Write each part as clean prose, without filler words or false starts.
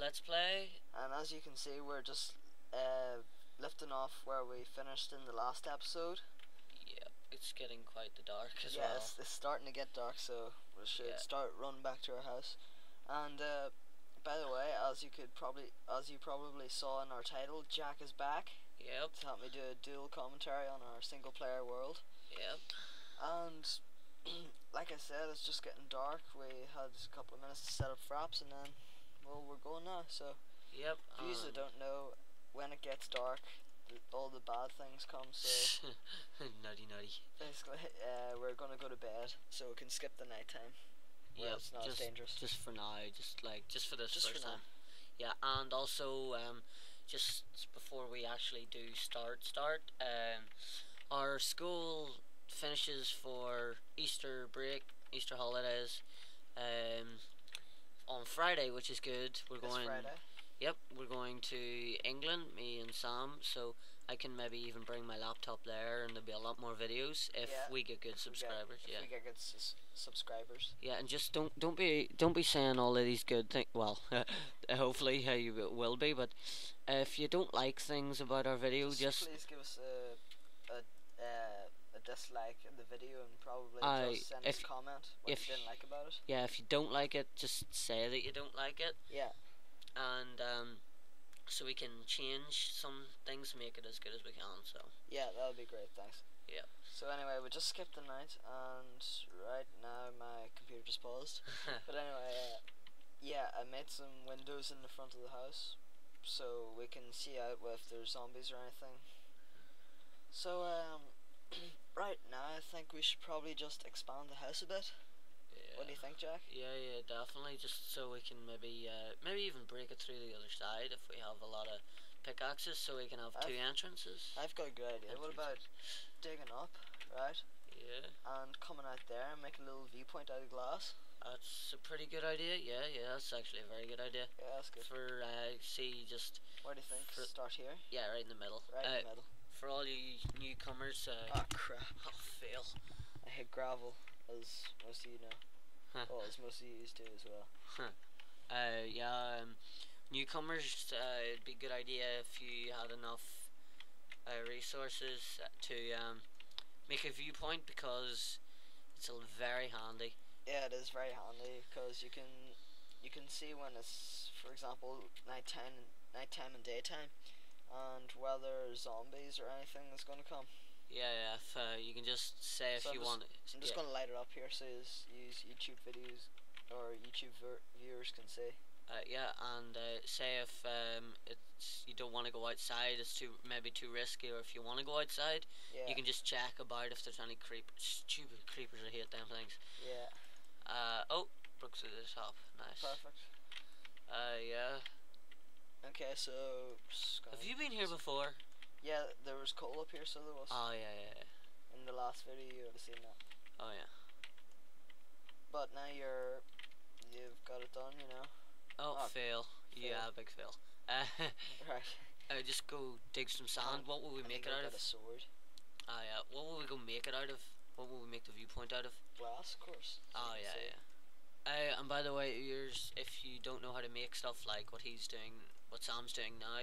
Let's Play. And as you can see, we're just lifting off where we finished in the last episode. Yep, it's getting quite the dark as yeah, well. it's starting to get dark, so we should start running back to our house. And by the way, as you probably saw in our title, Jack is back. Yep. To help me do a dual commentary on our single player world. Yep. And like I said, it's just getting dark. We had a couple of minutes to set up fraps, and then we're going now. So yep. For you that don't know, when it gets dark, all the bad things come. So nutty. Basically, we're gonna go to bed so we can skip the night time. Yeah, it's not just dangerous. Just for now, just for this just first for time. Yeah, and also just before we actually do start, our school finishes for Easter break, Easter holidays, on Friday, which is good. We're going. Friday. Yep, we're going to England, me and Sam, so I can maybe even bring my laptop there, and there'll be a lot more videos if we get good subscribers. If we get good subscribers. Yeah, and just don't be saying all of these good things. Well, hopefully you will be, but if you don't like things about our video, just please give us a dislike in the video, and probably just send us a comment what you didn't like about it. Yeah, if you don't like it, just say that you don't like it. Yeah. And so we can change some things, make it as good as we can. So yeah, that would be great. Thanks. Yeah. So anyway, we just skipped the night, and right now my computer just paused. But anyway, yeah, I made some windows in the front of the house, so we can see out if there's zombies or anything. So right now I think we should probably just expand the house a bit. Yeah. What do you think, Jack? Yeah, definitely. Just so we can maybe even break it through the other side if we have a lot of pickaxes, so we can have two entrances. I've got a good idea. What about digging up, right? Yeah. And coming out there and making a little viewpoint out of glass. That's a pretty good idea. Yeah, that's actually a very good idea. Yeah, that's good. For see, just where do you think? Start here. Yeah, right in the middle. Right in the middle. For all you newcomers. Oh crap! Oh, fail. I hate gravel, as most of you know. Well, as most of you do as well. Yeah, newcomers, it'd be a good idea if you had enough resources to make a viewpoint, because it's very handy. Yeah, it is very handy, because you can see when it's, for example, nighttime and daytime, and whether zombies or anything is going to come. Yeah, if you can just say if you want. I'm just going to light it up here so use YouTube videos or YouTube viewers can see. Yeah, and say if it's you don't want to go outside, it's maybe too risky, or if you want to go outside, you can just check about if there's any stupid creepers. I hate them things. Yeah. Oh, broke through the top. Nice. Perfect. Yeah. Okay, so have you been here before? Yeah, there was coal up here, so there was. Oh yeah. In the last video, you would have seen that. Oh yeah. But now you've got it done, you know. Oh, fail. Yeah, big fail. Right. Just go dig some sand. What will we make it out of? A sword. Oh yeah. What will we go make it out of? What will we make the viewpoint out of? Glass, of course. Oh yeah. And by the way, if you don't know how to make stuff like what Sam's doing now,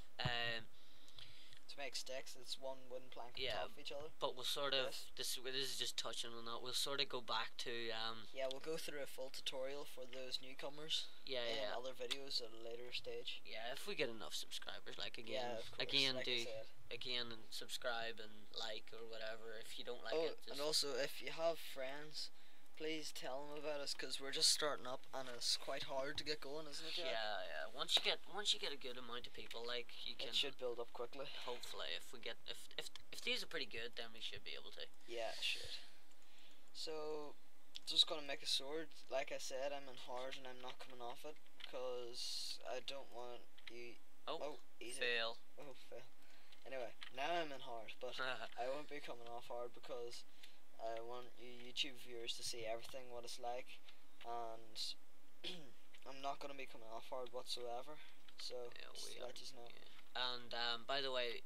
to make sticks, it's one wooden plank on top of each other. But we'll sort of this is just touching on that. We'll sort of go back to yeah, we'll go through a full tutorial for those newcomers. Yeah, in other videos at a later stage. Yeah, if we get enough subscribers, like again, and subscribe and like or whatever. If you don't like it, and also if you have friends, please tell them about us, because we're just starting up and it's quite hard to get going, isn't it, Jack? Yeah. Once you get a good amount of people, like you can. It should build up quickly. Hopefully, if these are pretty good, then we should be able to. Yeah, it should. So, just gonna make a sword. Like I said, I'm in hard and I'm not coming off it because I don't want you. Oh, easy. Fail. Oh, fail. Anyway, now I'm in hard, but I won't be coming off hard because I want you YouTube viewers to see everything what it's like, and I'm not gonna be coming off hard whatsoever. So just let us know. Yeah. And by the way,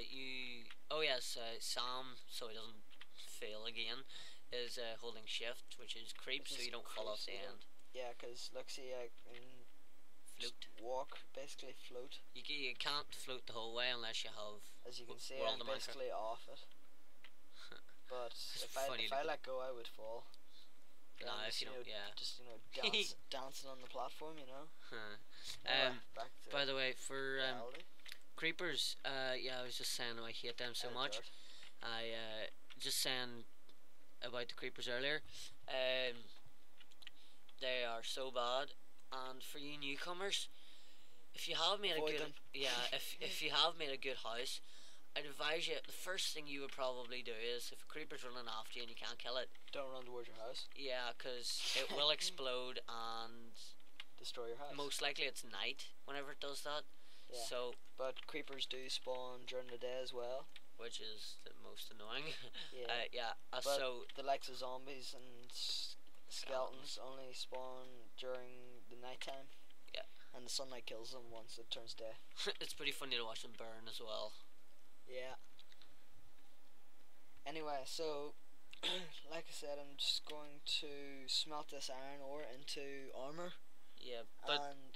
Sam, so he doesn't fail again, is holding shift, which is creep, so you don't fall off the end. Yeah, because look, see, I can Float. walk, basically float. You can't float the whole way unless you have. As you can see, World I'm of Minecraft. basically off it. But It's if funny to I go- let go, I would fall. No, if you don't, yeah. Just dancing on the platform, you know. Back to By the way, for reality. creepers, yeah, I was just saying I hate them so Out of much. dirt. I just saying about the creepers earlier. They are so bad, and for you newcomers, if you have made Avoid a good them. if you have made a good house, I'd advise you. The first thing you would probably do is if a creeper's running after you and you can't kill it, Don't run towards your house. yeah, because it will explode, and Destroy your house. most likely it's night whenever it does that. Yeah. So, But creepers do spawn during the day as well. which is the most annoying. Yeah. Yeah. But So the likes of zombies and skeletons only spawn during the nighttime. Yeah. And the sunlight kills them once it turns day. it's pretty funny to watch them burn as well. Yeah. Anyway, so like I said, I'm just going to smelt this iron ore into armor. Yeah, but And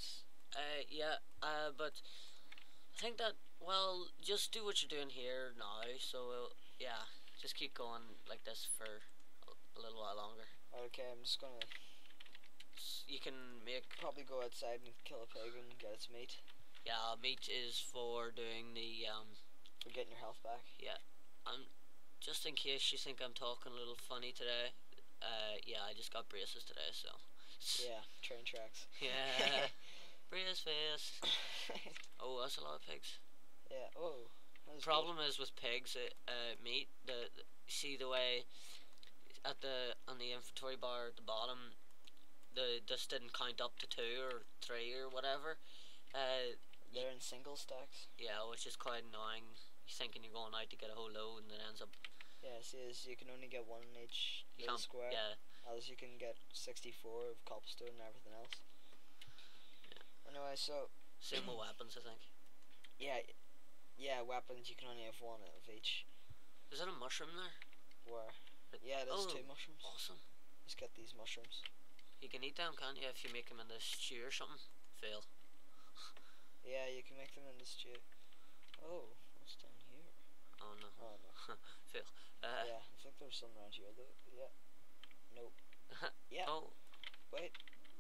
but I think that just do what you're doing here now. So yeah, just keep going like this for a little while longer. okay, I'm just gonna You can make probably go outside and kill a pig and get its meat. meat is for doing the For getting your health back. just in case you think I'm talking a little funny today. Yeah, I just got braces today, so Yeah, train tracks. yeah, brace face. Oh, that's a lot of pigs. Yeah. Oh. That was Problem is with pigs, meat. See the way on the inventory bar at the bottom, this didn't count up to 2 or 3 or whatever. They're in single stacks. Yeah, which is quite annoying. You're thinking you're going out to get a whole load, and it ends up Yeah, see, you can only get one in each you little can't. square. Yeah, As you can get 64 of cobblestone and everything else. Anyway, so same with weapons, I think. yeah, weapons you can only have one of each. Is that a mushroom there? Where? Yeah, there's Oh, 2 mushrooms. Awesome. Just get these mushrooms. You can eat them, can't you? If you make them in the stew or something. Fail. Yeah, you can make them in the stew. Oh, what's down here? Oh no. Oh no. Fail. Yeah, I think there's some around here though. Yeah. Nope. Yeah. Oh, Wait,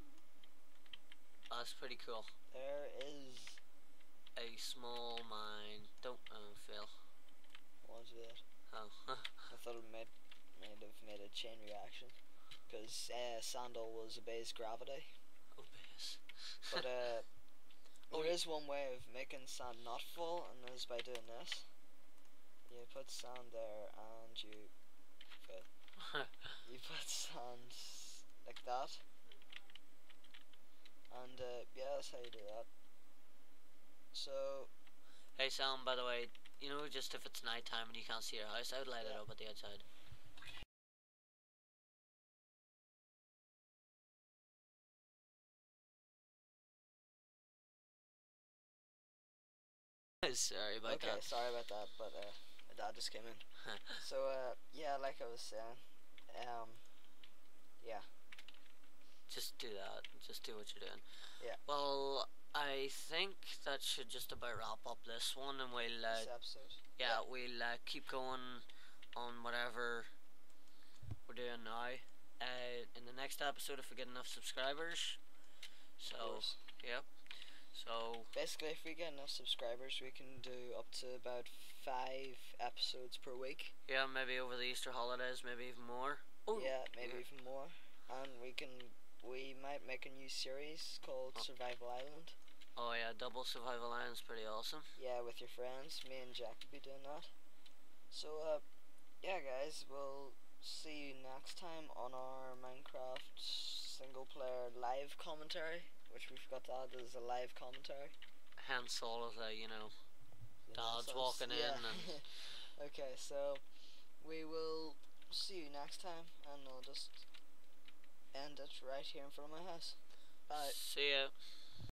that's pretty cool. there is A small mine. Don't fail. one to that. Oh. I thought it might have made a chain reaction. Because sandal was obeys gravity. Obvious. But Oh, there is one way of making sand not fall, and that is by doing this. You put sand there, and you put sand like that, and yeah, that's how you do that. So Hey Sam, by the way, just if it's night time and you can't see your house, I would light it Yeah. up at the outside. Sorry about okay, that. sorry about that, but my dad just came in. So yeah, like I was saying, yeah, Just do that. Just do what you're doing. Yeah. Well, I think that should just about wrap up this one, and we'll this episode. we'll keep going on whatever we're doing now. In the next episode, if we get enough subscribers. Of So course. yep. So Basically, if we get enough subscribers, we can do up to about 5 episodes per week. yeah, maybe over the Easter holidays, maybe even more. Oh Yeah, maybe even more. And we might make a new series called Oh. Survival Island. Oh yeah, double survival island's pretty awesome. Yeah, with your friends. Me and Jack will be doing that. So yeah, guys, we'll see you next time on our Minecraft single player live commentary, which we forgot to add as a live commentary. Hence all of the You know, dads so walking yeah. in and Okay, so we will see you next time, and I'll just end it right here in front of my house. Bye. see ya.